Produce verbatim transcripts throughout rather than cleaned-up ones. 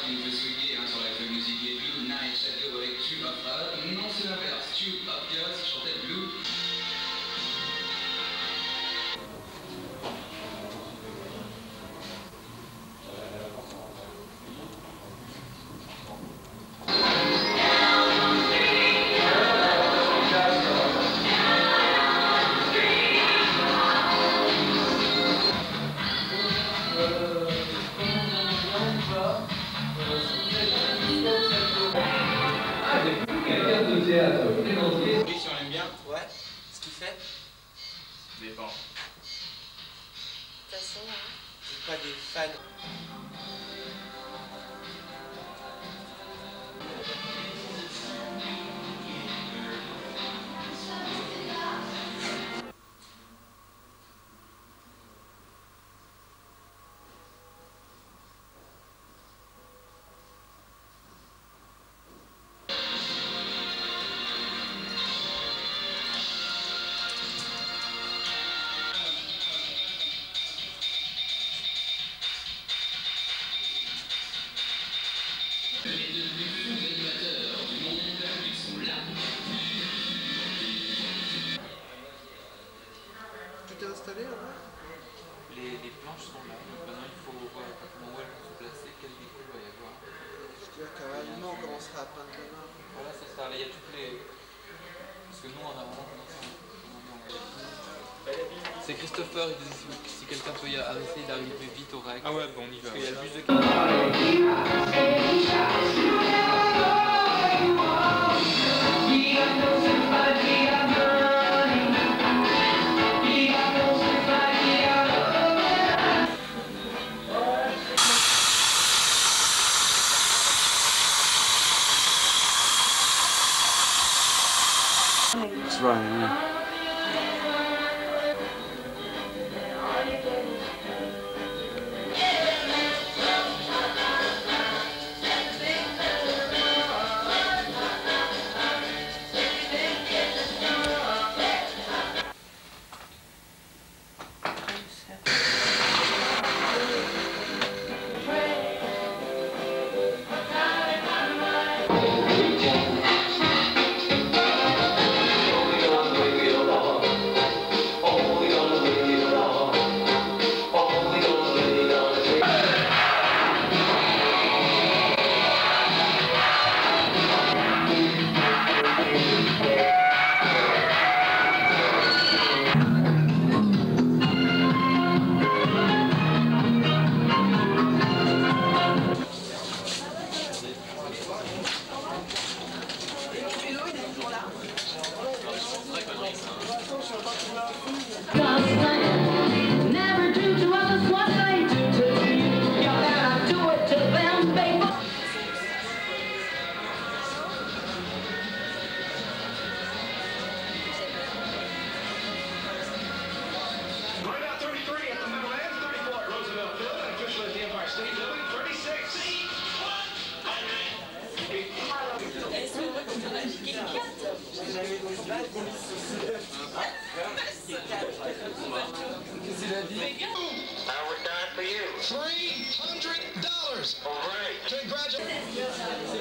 qui nous fait swinguer hein, sur la feuille musique et Blue Night Shadow avec Tube of Earth. Non, c'est l'inverse. Tube of Earth chantait Blue. Oui, si on aime bien. Ouais. Ce qu'il fait dépend. De toute façon, hein. C'est pas des fans. Tout est installé là? Les, les planches sont là, donc maintenant il faut voir comment elles vont se placer, quel déco il va y avoir. C'est-à-dire qu'à on commencera à peindre demain. Voilà, c'est ça, là il y a toutes les... Parce que nous on a vraiment commencé à... C'est Christopher, il disait si, si quelqu'un peut y a, essayer d'arriver vite au rec. Ah ouais, bon on y va. Parce qu'il y a le bus de... That's right, yeah. three hundred dollars. All right. Congratulations.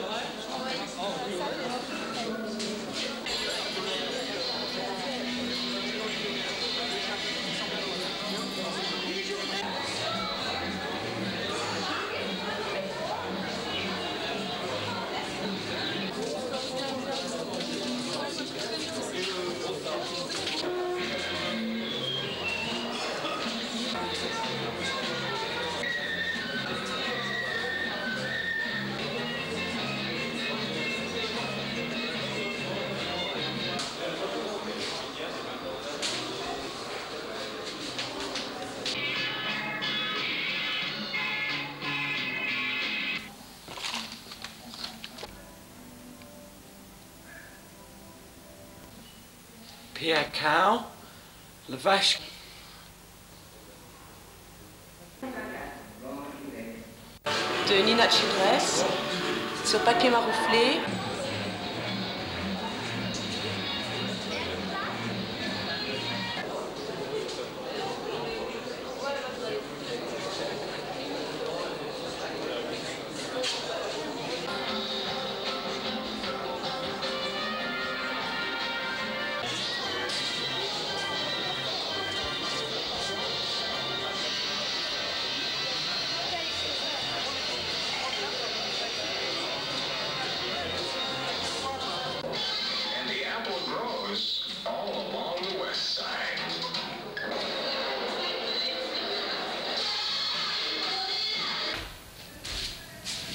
Pierre Huyghe, la vache. De Nina Childress, sur papier marouflé.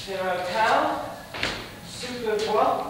Faire un cow, soupe bois.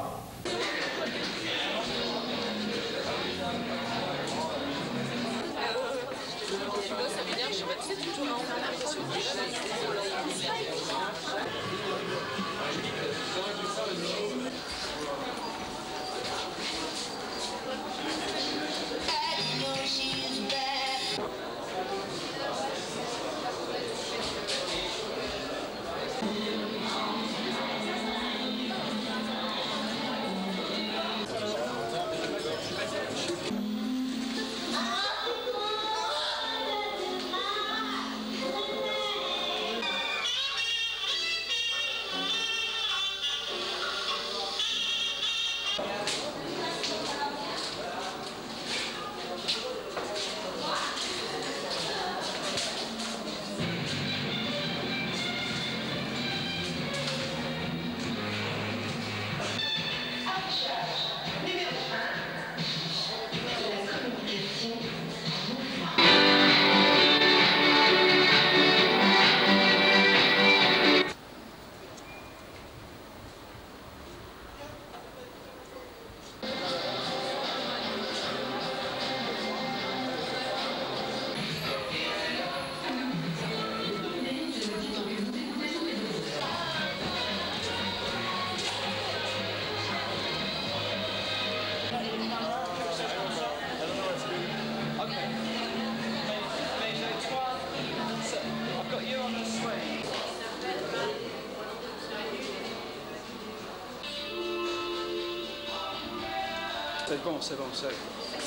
C'est bon, c'est bon, c'est bon.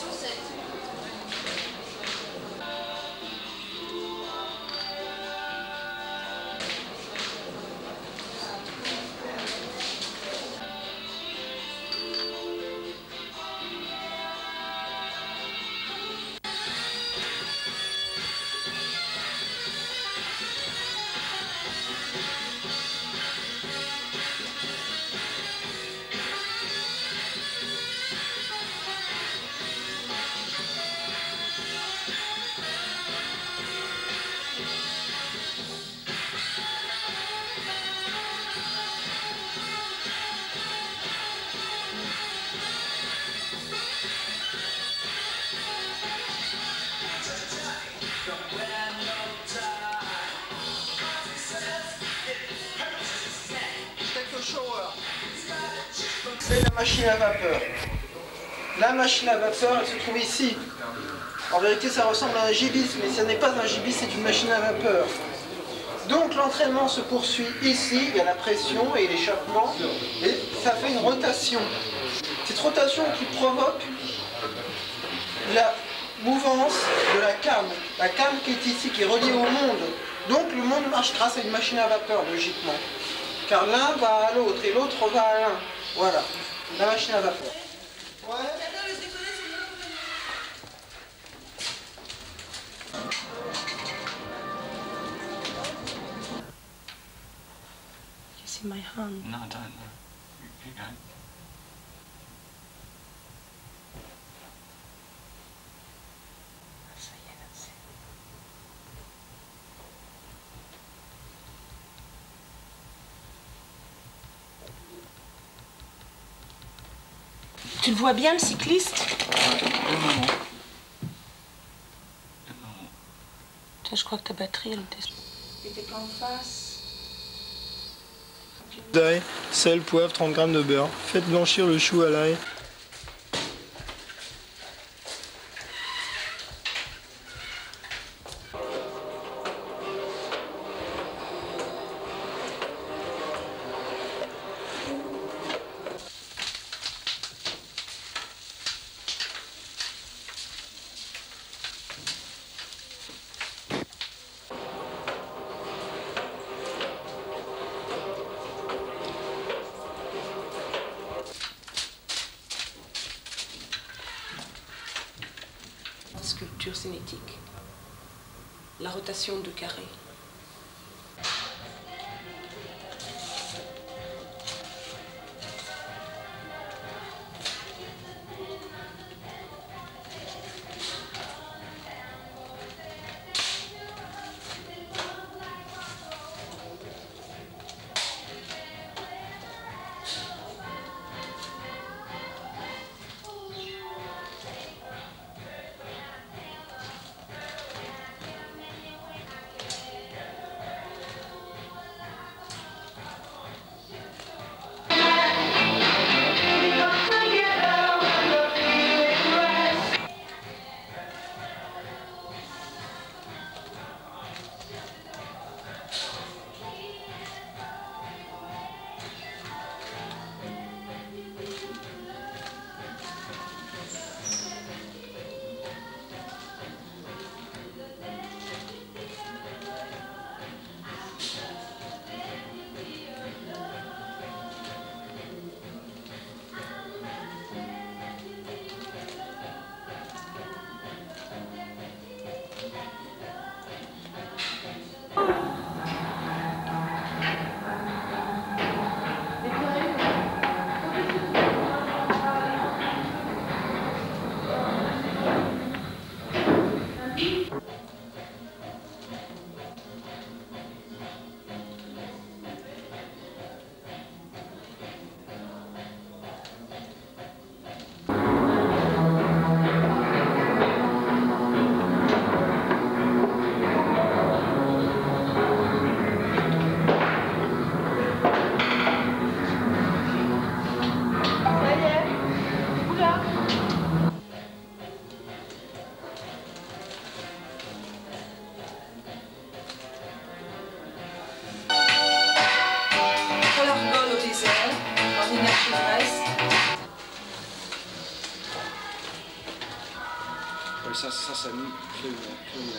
C'est la machine à vapeur. La machine à vapeur, elle se trouve ici. En vérité, ça ressemble à un gibis, mais ce n'est pas un gibis, c'est une machine à vapeur. Donc l'entraînement se poursuit ici, il y a la pression et l'échappement, et ça fait une rotation. Cette rotation qui provoque la mouvance de la came. La came qui est ici, qui est reliée au monde. Donc le monde marche grâce à une machine à vapeur, logiquement. Car l'un va à l'autre et l'autre va à l'un. Voilà, la machine à vapeur. Ouais. You see my hand? No, I don't know. You go. Ça y est, là, c'est... Tu le vois bien, le cycliste? Le moment. Le moment. Tiens, je crois que ta batterie, elle descend. Et t'es pas en face. D'ail, sel, poivre, trente grammes de beurre. Faites blanchir le chou à l'ail. Sculpture cinétique. La rotation de carré. ça, ça, ça nous criminel.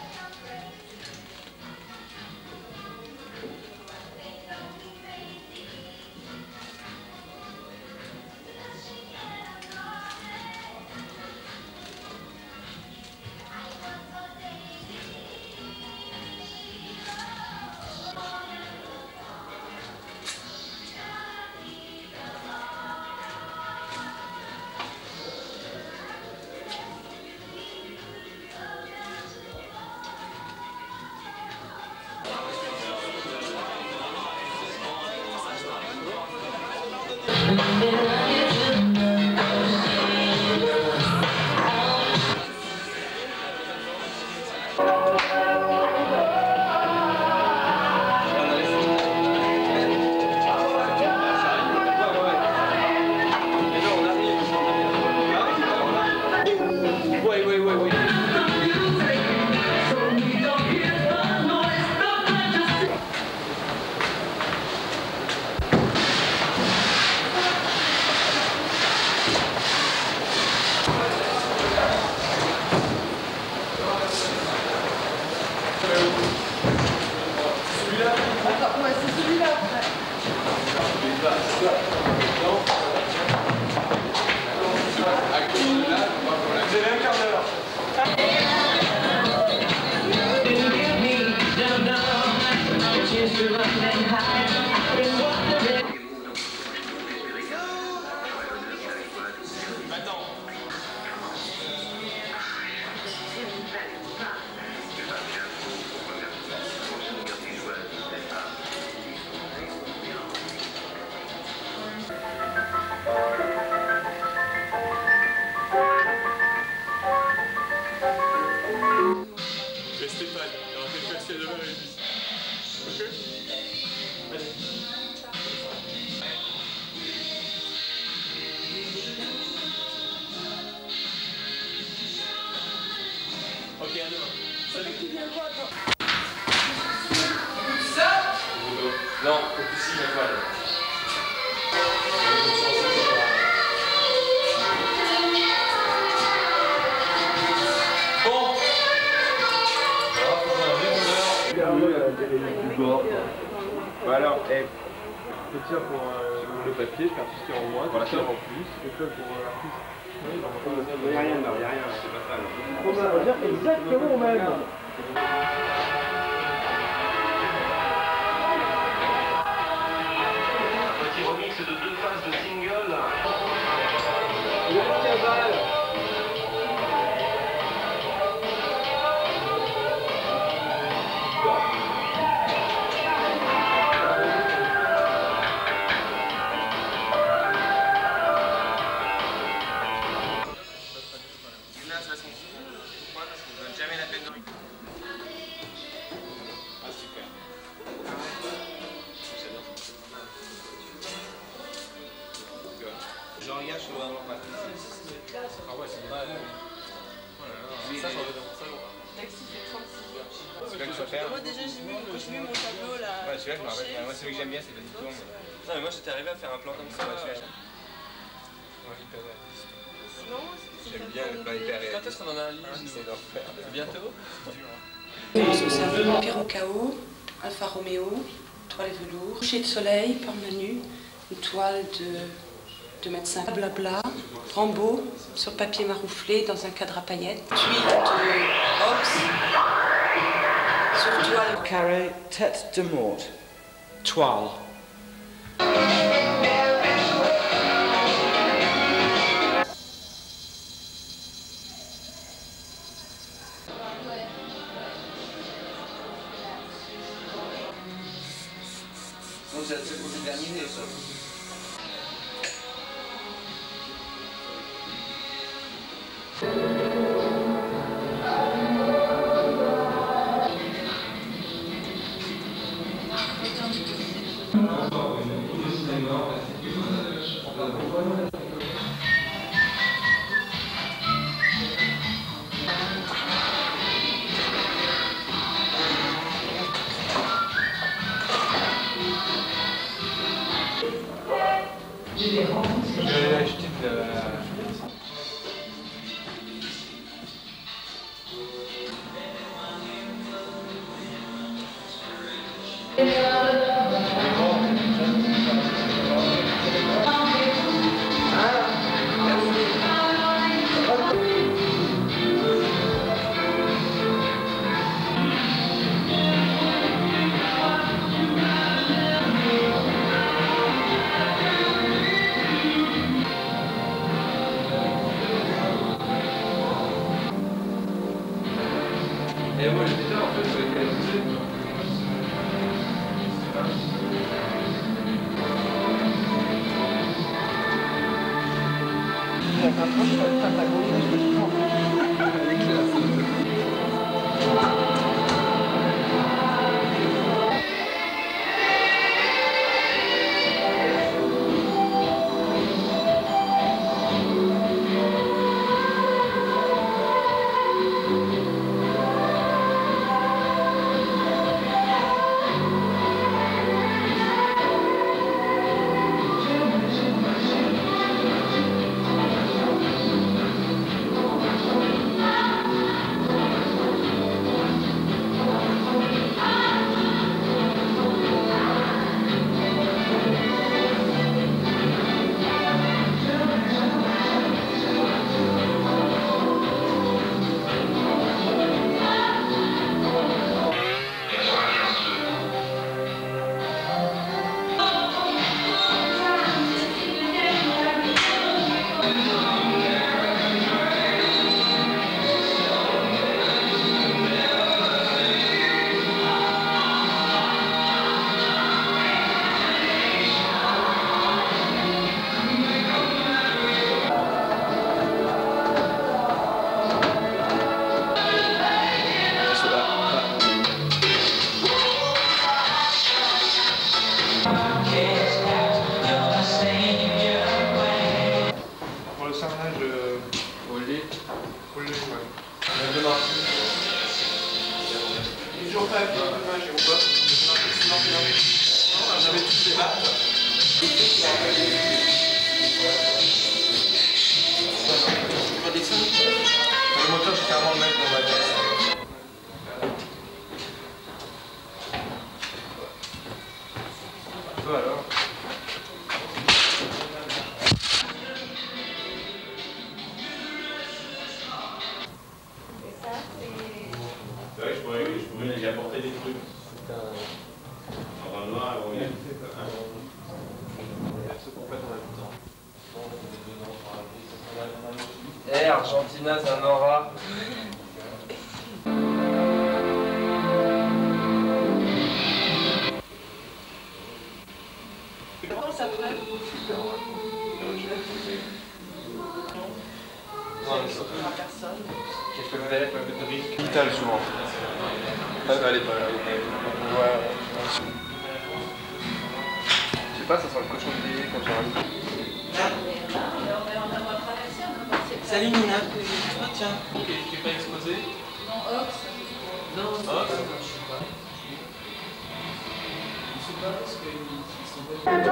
Non, au plus si, la toile. Bon. Bah alors, eh. Tiens pour euh, le papier, faire tout ce qui est en moins, voilà, ça en plus. Et ça pour euh, l'artiste. Il n'y a rien, il n'y a rien, c'est pas ça. On va dire exactement au même. Petit remix de deux phases de single. Ah ouais, c'est vrai. Oh là là. Ça, ça va dans mon salon. Taxi fait trente-six. C'est là que je peux faire. Moi déjà j'ai mis, j'ai mis mon tableau là. Ouais, celui-là je me rappelle. Moi celui que j'aime bien c'est le tour. Non mais moi j'étais arrivé à faire un plan comme ça. Ouais, celui-là. Ouais, hyper réaliste. Sinon, j'aime bien le plan hyper réaliste. Quand est-ce qu'on en a un livre? C'est d'enfer. Bientôt. C'est un vampire au chaos, Alfa Romeo, toile et velours, coucher de soleil par Manhu, une toile de, de médecin, blabla, Rambo sur papier marouflé dans un cadre à paillettes, tuile de Hobbes sur toile. Carré, tête de mort, toile. Donc c'est le dernier ça. Je vais acheter de la... Eh, Argentina, c'est un aura. Comment ça fait? Non, mais surtout quelques belles, un peu de risque. Vital souvent. Ah, elle est pas là. Ouais. Je sais pas, ça sera le cochon de billet quand j'arrive. Salut Nina. Ah tiens. Ok, tu n'es pas exposé? Non, Ox. Non, Ox. je sais pas. Je sais pas parce qu'ils sont pas...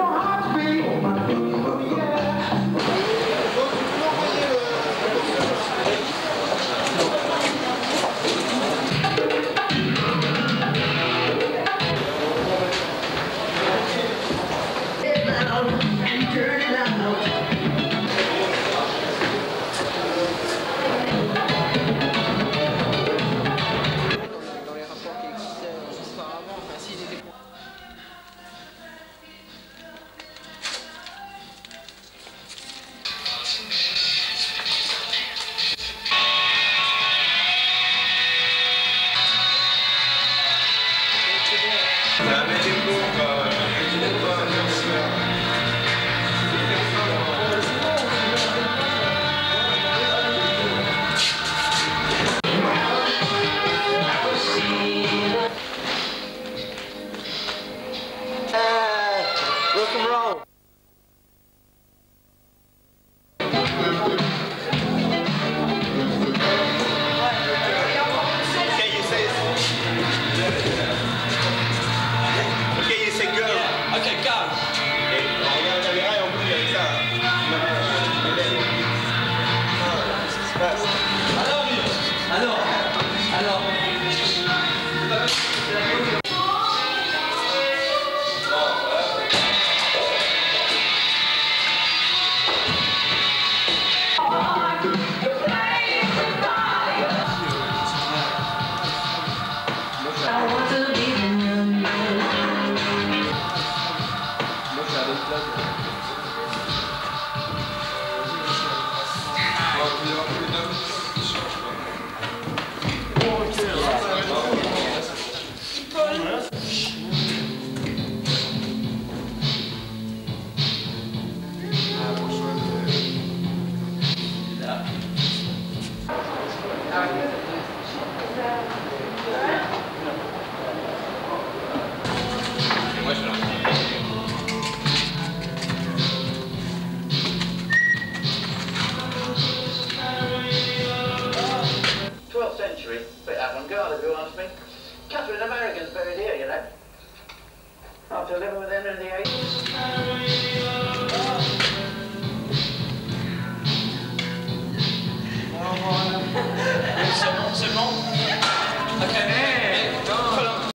century. Bit avant-garde, if you ask me. Catherine American's buried here, you know. After living with them in the eighties.